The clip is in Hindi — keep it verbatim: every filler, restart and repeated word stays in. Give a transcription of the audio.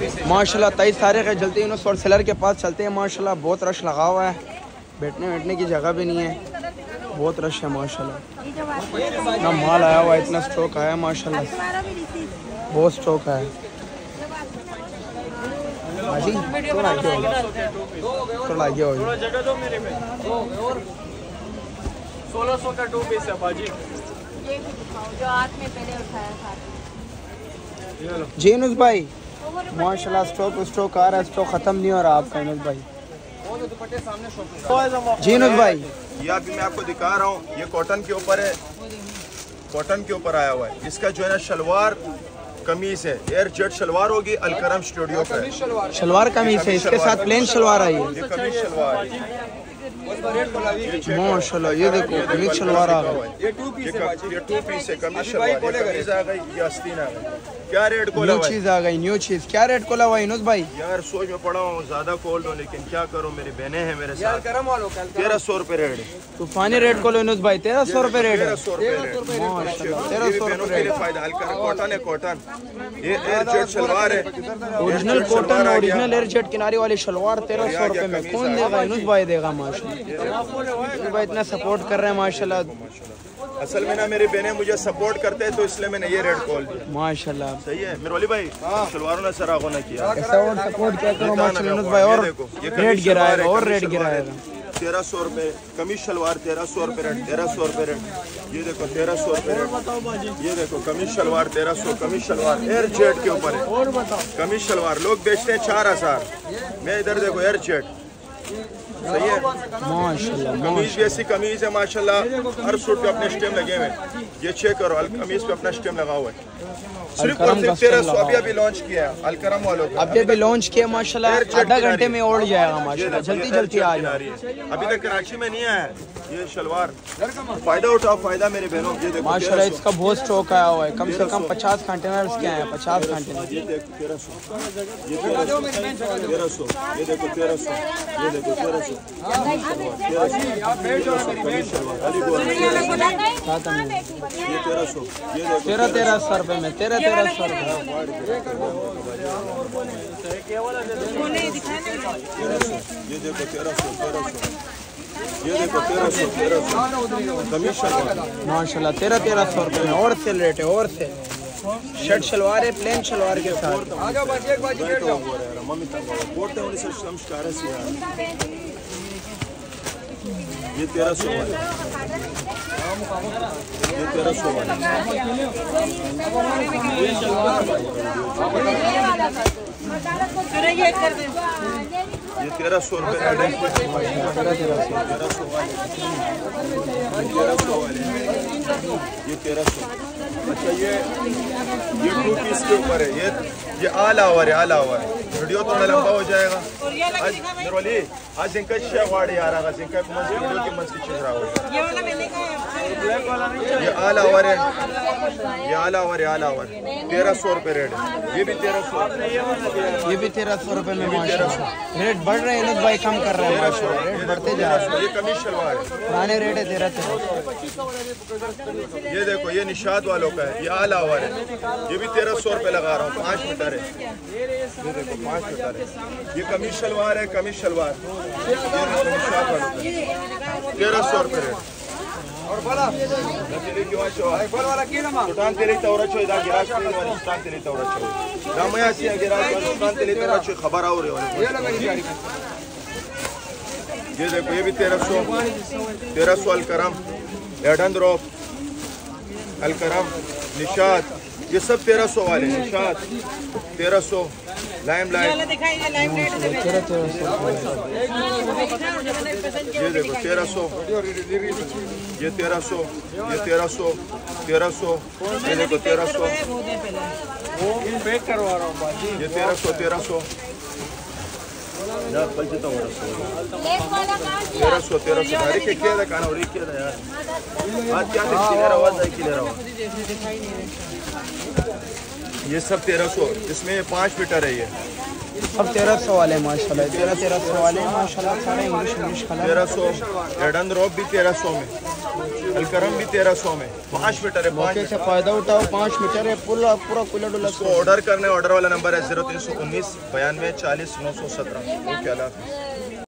माशाल्लाह तेईस तारीख है, जल्दी यूनुस और सेलर के पास चलते हैं। माशाल्लाह बहुत रश लगा हुआ है, बैठने बैठने की जगह भी नहीं है, बहुत रश है माशाल्लाह। इतना माल आया हुआ है, इतना स्टॉक आया है माशाल्लाह, बहुत स्टॉक है। हाजी थोड़ा आगे हो थोड़ा आगे हो सोलह सौ का टू पीस है भाजी, जो हाथ में पहले उठाया था। जी यूनुस भाई माशाल्लाह स्टॉक स्टॉक आ रहा है, स्टॉक ख़त्म नहीं हो रहा आपका यूनुस भाई। जी यूनुस भाई ये अभी मैं आपको दिखा रहा हूँ, ये कॉटन के ऊपर है, कॉटन के ऊपर आया हुआ है। इसका जो है ना शलवार कमीज है, एयर जेट शलवार होगी, अलकरम स्टूडियो पे शलवार कमीज है, इसके साथ प्लेन शलवार आई है। ये कमीज शलवार है माशाल्लाह, ये देखो कमीज शलवार आ गई। ये टू पीस है, ये टू पीस है कमीज शलवार। ये कमीज आ गई, ये आस्तीन आ गई। क्या रेट को न्यू चीज आ गई, न्यू चीज। क्या रेट को लगा यूनुस भाई? यार सोच में पड़ा हूँ, ज्यादा कोल्ड हूँ, लेकिन क्या करूँ, मेरी बहनें हैं मेरे साथ। तेरह सौ रुपए रेट है, तूफानी रेट को लो यूनुस भाई, तेरह सौ रुपए रेट है। तेरह सौ रुपए रेट, तेरह सौ रुपए रेट। फायदा हल्का कॉटन है, कॉटन ये एयर जेट शलवार है, original cotton, original air jet किनारे वाली शलवार तेरह सौ रुपए में कौन देगा? यूनुस भाई देगा माशाल्लाह, भाई इतना सपोर्ट कर रहे हैं माशाल्लाह। असल में ना मेरी बहनें मुझे सपोर्ट करते हैं, तो इसलिए मैंने ये रेट कॉल दिया। माशाल्लाह सही है मिरोली भाई, शलवारों ने सरागो ने किया ऐसा, और सपोर्ट क्या करो माशाल्लाह यूनुस भाई, और रेट गिराएगा और रेट गिराएगा। तेरह सौ रुपए कमीज शलवार, तेरह सौ रुपए रेट, तेरह सौ रुपए रेट। ये देखो तेरह सौ रुपए रेट, ये देखो कमीज शलवार तेरह सौ, कमीज शलवार एयर जेट के ऊपर है। कमीज शलवार लोग बेचते हैं चार हजार, मैं इधर देखो एयर जेट। सही है माशाल्लाह, कमीज भी ऐसी कमीज है माशाल्लाह, हर सूट पे अपने स्टेम लगे हुए हैं। ये चेक करो, कमीज पे अपना स्टेम लगा हुआ है। सिर्फ और सिर्फ तेरह सौ अभी अभी लॉन्च किया है अलकरम वालों को, अभी अभी लॉन्च किया माशाल्लाह, आधा घंटे में उड़ जाएगा माशाल्लाह, जल्दी जल्दी आ जाए। अभी तक कराची में नहीं आया ये शलवार, फायदा उठाओ फायदा मेरे बहनों। ये देखो माशाल्लाह इसका बहुत स्टॉक आया हुआ है, कम से कम पचास कंटेनर के आए हैं, पचास कंटेनर। ये देखो तेरह सौ, ये तेरह सौ, तेरह सौ, ये देखो तेरह सौ, ये देखो तेरह सौ, ये तेरह सौ, ये देखो तेरह तेरह सौ रुपए में, तेरह तेरह सौ रुपए। ये देखो तेरह सौ, तेरह सौ, ये देखो तेरह सौ, तेरह सौ कमीज शलवार माशाल्लाह तेरह तेरह सौ रुपए में, और सेल रेट है, और से शर्ट शलवार है, प्लेन शलवार के साथ। ये तेरह सौ वाले, ये तेरह सौ वाले, ये तेरह सौ रुपये, तेरह सौ वाले, तेरह सौ वाले, ये तेरह सौ। अच्छा ये ये टू पीस के ऊपर है, ये ये आला ओवर है, आला ओवर है। वीडियो थोड़ा लंबा हो जाएगा आज निर्वली, आज इनका छह वाड़ी आ रहा है, इनका मंच वीडियो की मंच की चीज रहा होगा। ये आला ओवर है, ये आला ओवर है, आला ओवर तेरह सौ रुपये रेट है। ये भी तेरह सौ, ये भी तेरह सौ रुपए में माशाल्लाह। रेट बढ़ रहे हैं भाई, कम कर रहे हैं माशाल्लाह, रेट बढ़ते जा रहे हैं। ये कमीज शलवार है, पुराने रेट है तेरह तेरह। ये देखो ये निशाद वालों का है, ये आला ओवर है, ये भी तेरह सौ रुपये लगा रहा हूँ, पाँच मीटर है। ये देखो पाँच मीटर है, ये कमीज शलवार है, कमीज शलवार तेरह सौ रुपये रेट। और बोला तेरी किंवा चो बोल वाला की ना सुटान तेरी तवरा चो इधर गिराज की वाली सुटान तेरी तवरा चो रामया सी गिराज वाली सुटान तेरी तवरा चो खबर आ रही है। ये देखो ये भी तेरह सौ, तेरह सौ अलकरम, एडन ड्रॉप, अलकरम, निशाद, ये सब तेरह सौ वाले। निशाद तेरह सौ, लाइम लाइट ये देखो तेरह सौ, ये तेरह सौ, ये तेरह सौ, तेरह सौ, ये देखो तेरह सौ, ये तेरह सौ, तेरह सौ, तेरह सौ, तेरह सौ अरे क्या था खाना और क्या था यार, आज क्या था आवाज आई कि ले रहा हूँ। ये सब तेरह सौ, इसमें पाँच मीटर है, ये अब तेरह सौ वाले माशाल्लाह, तेरह तेरह सौ वाले माशाल्लाह, सारे इंग्लिश इंग्लिश कलर। तेरह सौ एडन रॉब भी तेरह सौ में, अलकरम भी तेरह सौ में, पाँच मीटर है। मौके से फ़ायदा उठाओ, पाँच मीटर है, पूरा पूरा कुल्ला डुला। उसको ऑर्डर करने ऑर्डर वाला नंबर है जीरो तीन सौ उन्नीस बयानवे चालीस नौ सौ सत्रह। ओके, अल्लाह हाफ़िज़।